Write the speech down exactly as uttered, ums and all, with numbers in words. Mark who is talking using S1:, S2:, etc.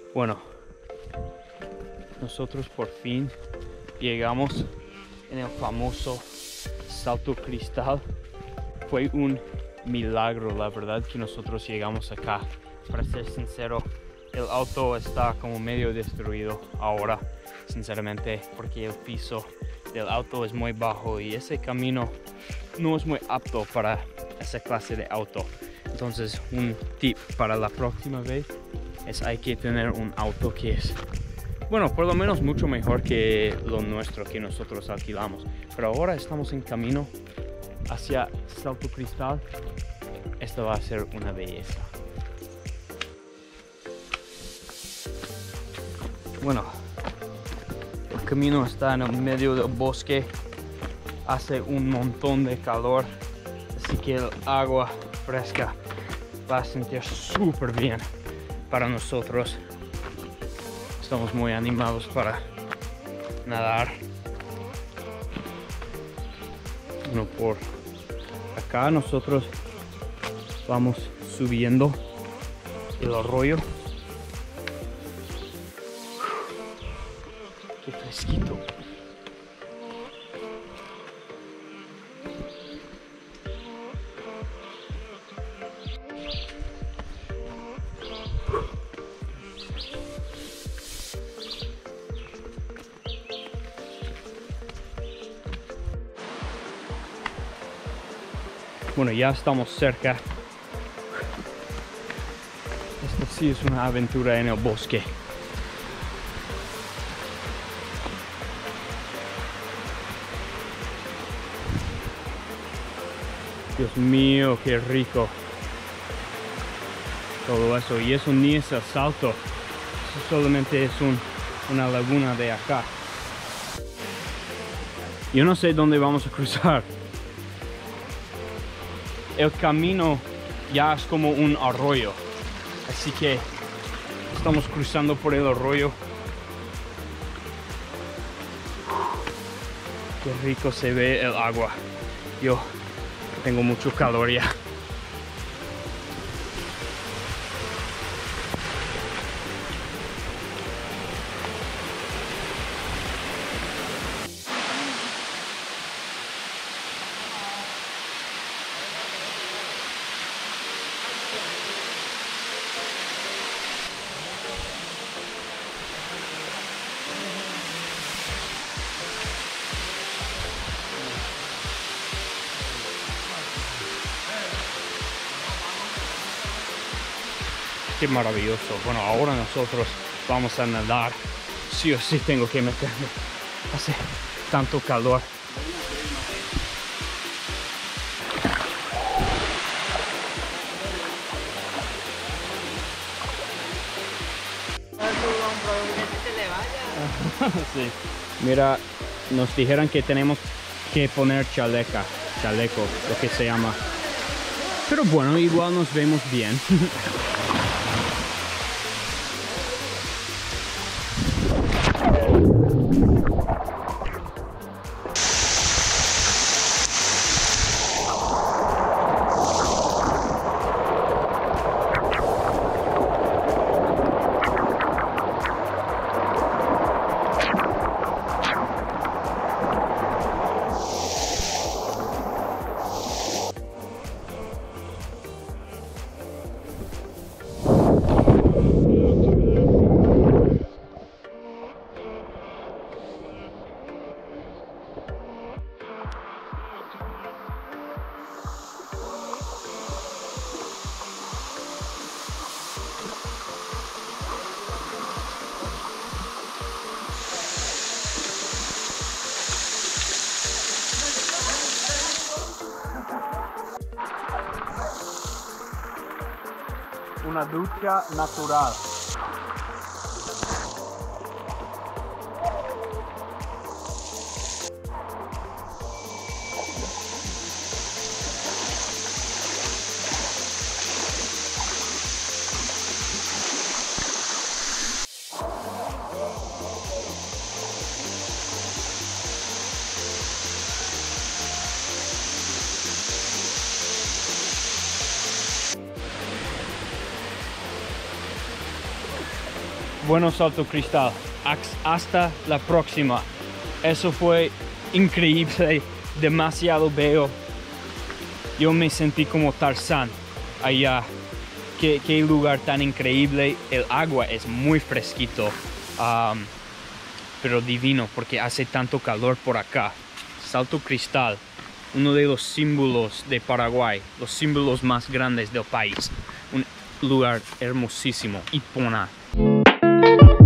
S1: Bueno, nosotros por fin llegamos en el famoso Salto Cristal. Fue un milagro, la verdad, que nosotros llegamos acá. Para ser sincero, el auto está como medio destruido ahora, sinceramente, porque el piso del auto es muy bajo y ese camino no es muy apto para esa clase de auto. Entonces, un tip para la próxima vez es hay que tener un auto que es, bueno, por lo menos mucho mejor que lo nuestro que nosotros alquilamos. Pero ahora estamos en camino hacia Salto Cristal. Esto va a ser una belleza. Bueno, el camino está en el medio del bosque. Hace un montón de calor, así que el agua fresca va a sentir súper bien para nosotros. Estamos muy animados para nadar. Bueno, por acá nosotros vamos subiendo el arroyo. Qué fresquito. Bueno, ya estamos cerca. Esto sí es una aventura en el bosque. Dios mío, qué rico. Todo eso. Y eso ni es el salto. Eso solamente es un, una laguna de acá. Yo no sé dónde vamos a cruzar. El camino ya es como un arroyo, así que estamos cruzando por el arroyo. Qué rico se ve el agua. Yo tengo mucho calor ya. Qué maravilloso. Bueno, ahora nosotros vamos a nadar. Sí o sí tengo que meterme. Hace tanto calor. Sí. Mira, nos dijeron que tenemos que poner chaleca, chaleco, lo que se llama. Pero bueno, igual nos vemos bien. Una ducha natural. Bueno, Salto Cristal, hasta la próxima. Eso fue increíble, demasiado bello. Yo me sentí como Tarzán allá. Qué, qué lugar tan increíble. El agua es muy fresquito, um, pero divino porque hace tanto calor por acá. Salto Cristal, uno de los símbolos de Paraguay, los símbolos más grandes del país. Un lugar hermosísimo. Ipona.